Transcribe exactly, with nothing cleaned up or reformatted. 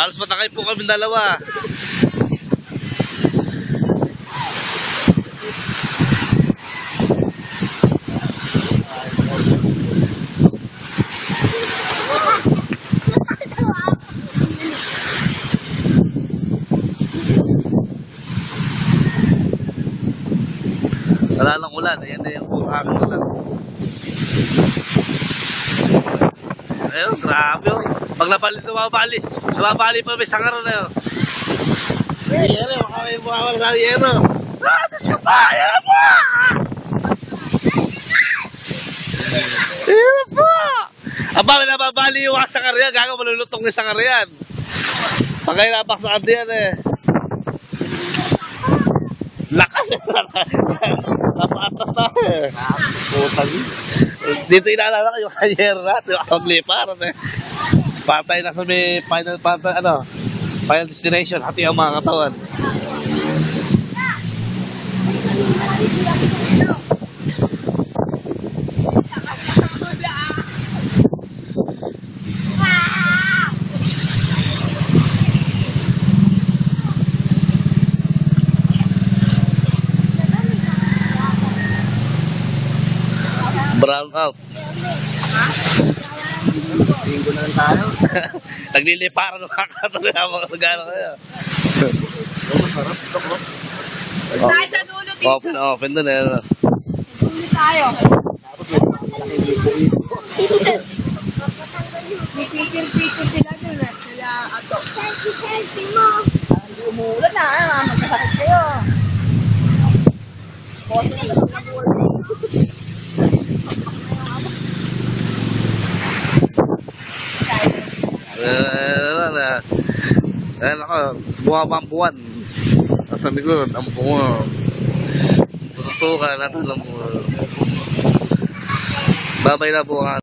Halos matakay po kami dalawa. Wala lang ulan, ayan na yung hangin ulan. Ayun, grabe oh. Pag napali, lumabali. Lumabali pa may sangaro na yun. Eh, yan o, baka may buhawal sa yero. Ah, Diyos ko pa, yan po! Yan po! Aba, may nababali yung sangaro yan, gago malulutong yung sangaro yan. Pagkaya napaksakan yan eh. Lakas eh. Napaatas na eh. Putang. Dito inaalala ko yung kanyera natin. Yung pagliparan eh. Patay na sa may final, patay, ano, final destination. Hati ang mga katawan. Brown out. Linggo na lang tayo. Nagliliparan ng mga katuloy ang mga regalo kayo. Sarap ito bro. Tayo sa dulo dito. Open, open dun eh. Dulo tayo. Tapos may malaking lipo-lipo. May pikil-pikil sila dun eh. Sila ato. Selfie-selfie mo. Hindi umulan na. Ah, magkasakit kayo. Bote na lang ang buwan. Eh, eh, ako, bumaba ang buwan. Nasa likod, ang buwan. Tututukan natin ang buwan. Babay na buwan.